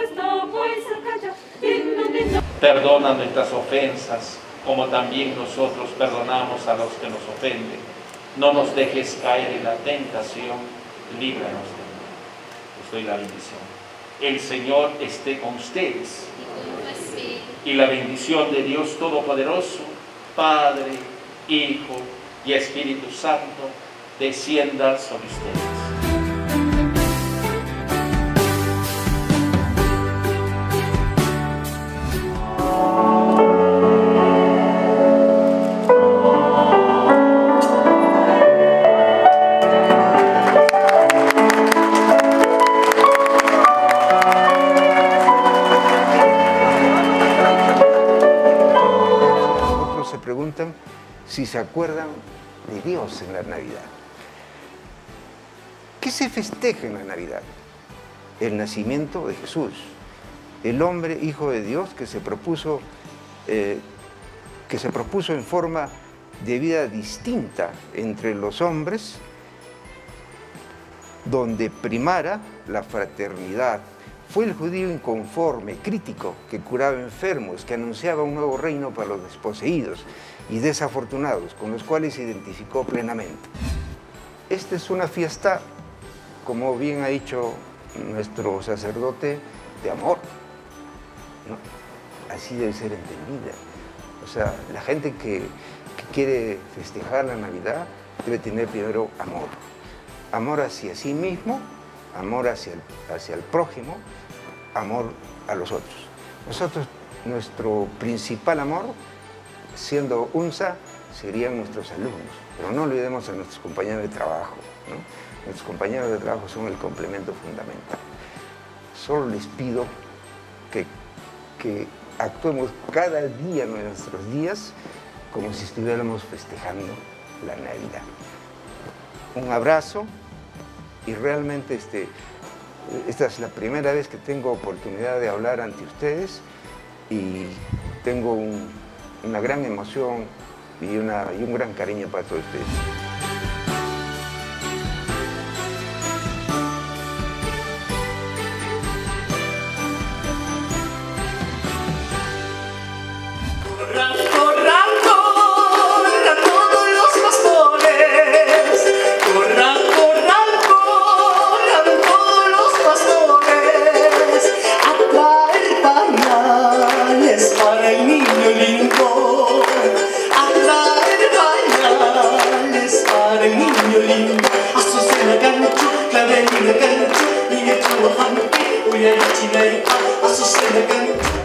Perdona nuestras ofensas, como también nosotros perdonamos a los que nos ofenden. No nos dejes caer en la tentación, líbranos del mal. Os doy la bendición. El Señor esté con ustedes. Y la bendición de Dios Todopoderoso, Padre, Hijo y Espíritu Santo, descienda sobre ustedes. Preguntan si se acuerdan de Dios en la Navidad. ¿Qué se festeja en la Navidad? El nacimiento de Jesús, el hombre hijo de Dios que se propuso en forma de vida distinta entre los hombres, donde primara la fraternidad. Fue el judío inconforme, crítico, que curaba enfermos, que anunciaba un nuevo reino para los desposeídos y desafortunados, con los cuales se identificó plenamente. Esta es una fiesta, como bien ha dicho nuestro sacerdote, de amor, ¿no? Así debe ser entendida. O sea, la gente que quiere festejar la Navidad debe tener primero amor. Amor hacia sí mismo, amor hacia el prójimo, amor a los otros. Nosotros, nuestro principal amor, siendo UNSA, serían nuestros alumnos, pero no olvidemos a nuestros compañeros de trabajo, ¿no? Nuestros compañeros de trabajo son el complemento fundamental. Solo les pido que actuemos cada día de nuestros días como si estuviéramos festejando la Navidad. Un abrazo. Y realmente esta es la primera vez que tengo oportunidad de hablar ante ustedes y tengo una gran emoción y un gran cariño para todos ustedes. Asusena gancho,